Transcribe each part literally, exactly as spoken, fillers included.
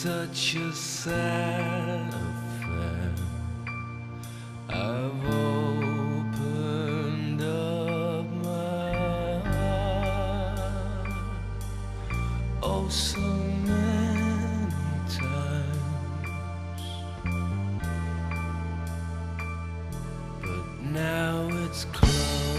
such a sad affair. I've opened up my heart, oh so many times, but now it's closed.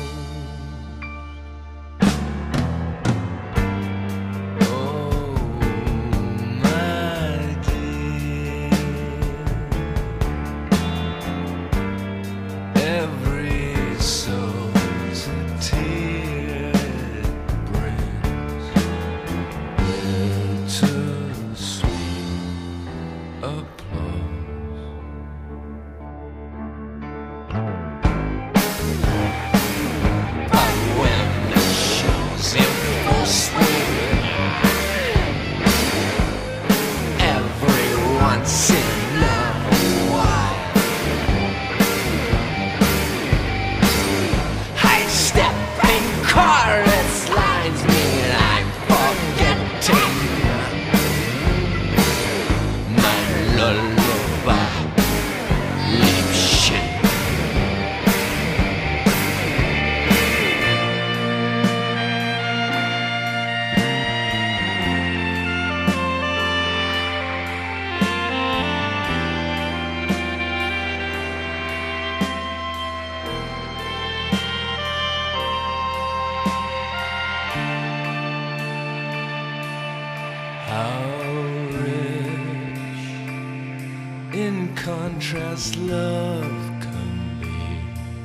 In contrast, love can be.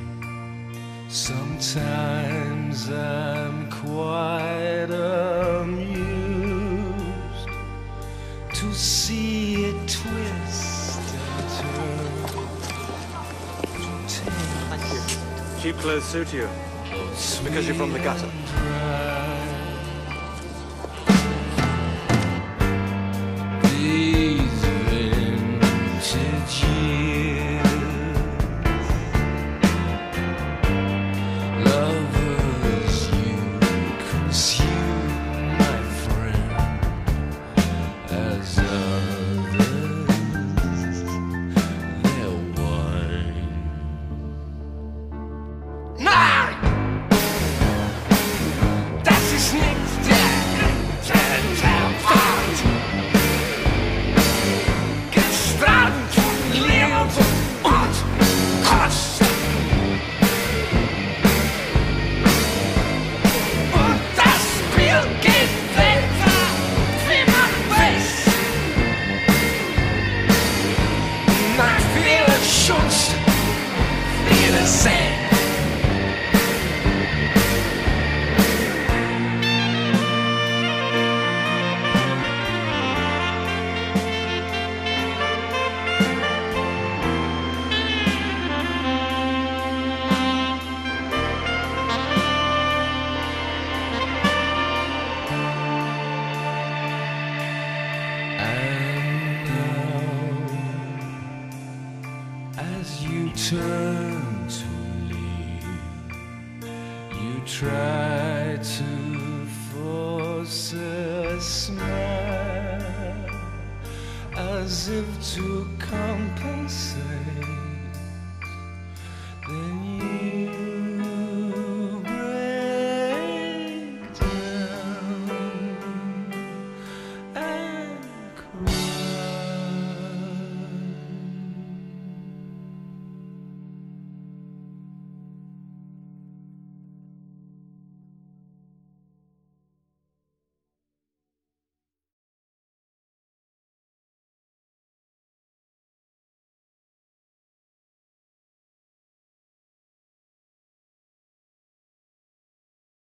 Sometimes I'm quite amused to see it twist and turn. Thank you. Cheap clothes suit you. Because you're from the gutter. As you turn to leave, you try to force a smile, as if to compensate